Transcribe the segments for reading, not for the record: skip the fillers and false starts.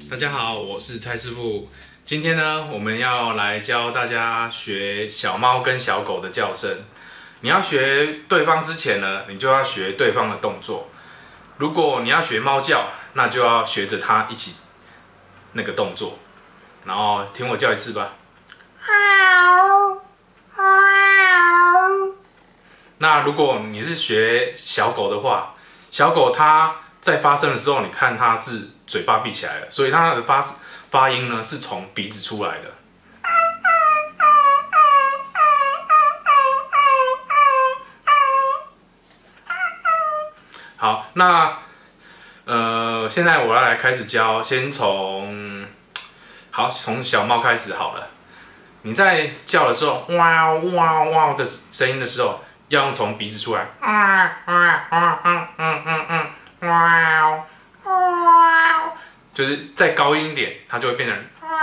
大家好，我是蔡师傅。今天呢，我们要来教大家学小猫跟小狗的叫声。你要学对方之前呢，你就要学对方的动作。如果你要学猫叫，那就要学着它一起那个动作。然后听我叫一次吧。那如果你是学小狗的话，小狗它在发声的时候，你看它是嘴巴闭起来了，所以它的发音呢是从鼻子出来的。好，那现在我要来开始教，先从小猫开始好了。你在叫的时候，哇哇哇的声音的时候，要用从鼻子出来，就是再高音一点，它就会变成。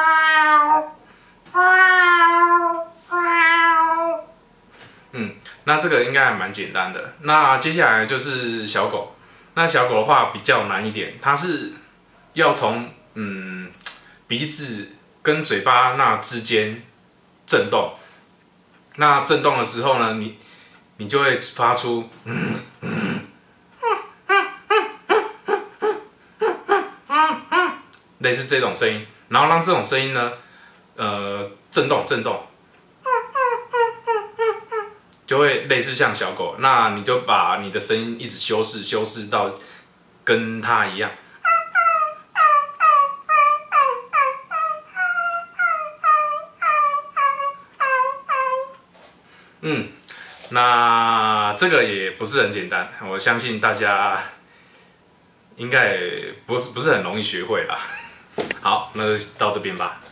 那这个应该还蛮简单的。那接下来就是小狗，那小狗的话比较难一点，它是要从鼻子跟嘴巴那之间震动。那震动的时候呢，你就会发出类似这种声音，然后让这种声音呢，震动，就会类似像小狗。那你就把你的声音一直修饰到跟它一样。那这个也不是很简单，我相信大家应该也不是很容易学会啦。好，那就到这边吧。